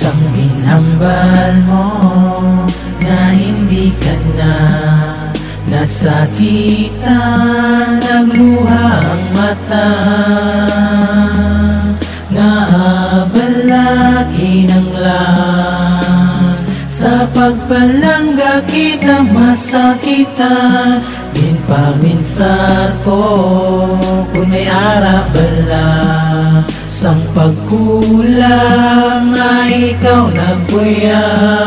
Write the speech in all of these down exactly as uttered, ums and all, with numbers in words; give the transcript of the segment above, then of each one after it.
Sangging hambal mo na hindi ka na nasakitan, nagluha ang mata, naabala kinanglan. Sa pagpalangga kita masakitan, din paminsar ko kung may arabala. Sang pagkulang ay ikaw nagbuya,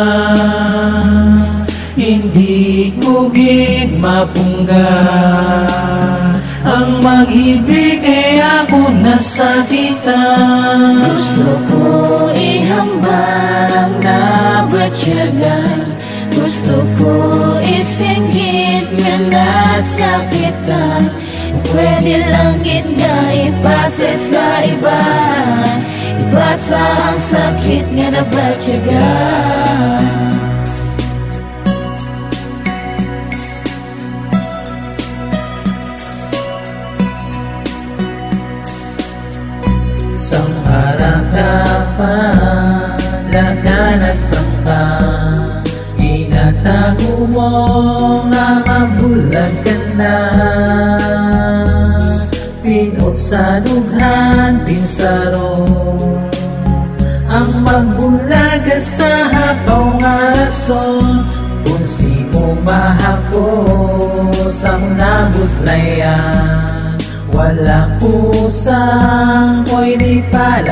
hindi ko gid mapungga ang mag-ibig kaya ako nasakitan. Gusto ko ihambang na batyagan, gusto ko isinggit nga nasakitan. Pwede lang gid nga ipasa sa iba, ipasa ang sakit nga nabatyagan. Sang harap-harapan, lagan at prangka, inatago mo nga mabulag ka na. Pinot sa dughan, pinsaro, ang magbulag sa hapaw nga rason. Kung si mo mahapos ang nabutlayan, wala pusang pwede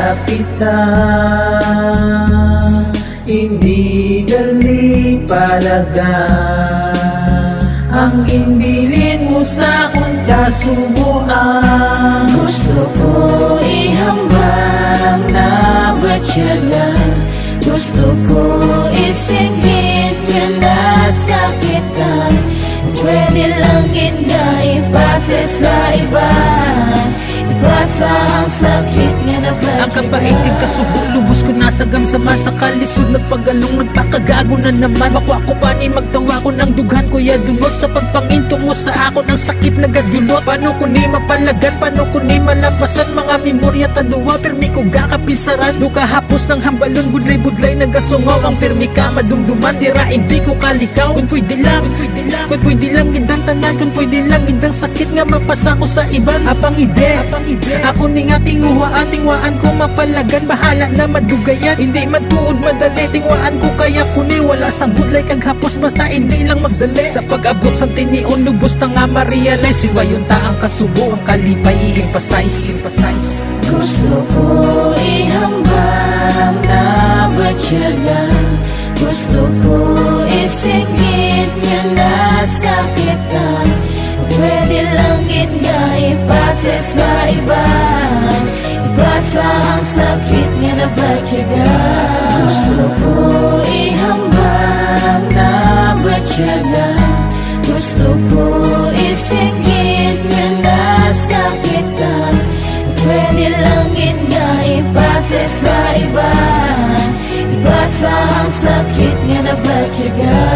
palapitan, hindi dali palaga ang imbilin mo sa akong kasubuan. Gusto ko ihambang na batyagan, gusto ko isinggit nga nasakitan. Pwede lang gid nga ipasa sa iba, ipasa ang sakit nga nabatyagan. Ang kabaitig kasubo, lubos ko nasagam sa masa kalisod. Nagpagalong, nagpakagago na naman. Makwa ko pa ni magtawa ko ng dughan ko ya dunot. Sa pagpanginto mo sa ako ng sakit na gadulot. Paano ko ni mapalagan, paano ko ni malapasan mga memorya taduwa. Permi ko gakapisaran, duka hapos ng hambalon. Budlay-budlay nagasungaw ang permi ka madumduman. Dira hindi ko kalikaw, kung pwede lang, kung pwede lang, kung pwede lang gindang tanan, kung pwede lang gindang sakit nga mapasa ko sa iban. Apang ide, apang ide, ako ni nga tinguhaan, tingwaan ko mapalagan. Bahala na madugayan, hindi matuod madali. Tingwaan ko kaya kuni, wala sa budlay kag hapos, basta hindi lang magdali. Sa pag-abot sa tinion, lubos na nga ma-realize. Siwayon ta ang kasubo, ang kalipay i-emphasize. Gusto ko ihambang na batyagan, gusto ko isinggit nga nasakitan. Pwede lang gid nga ipasa sa iba, ipasa ang sakit nga nabatyagan. Gusto ko ihambang na batyagan, gusto ko isinggit nga nasakitan. Pwede lang gid nga ipasa sa iba, ipasa ang sakit nga nabatyagan.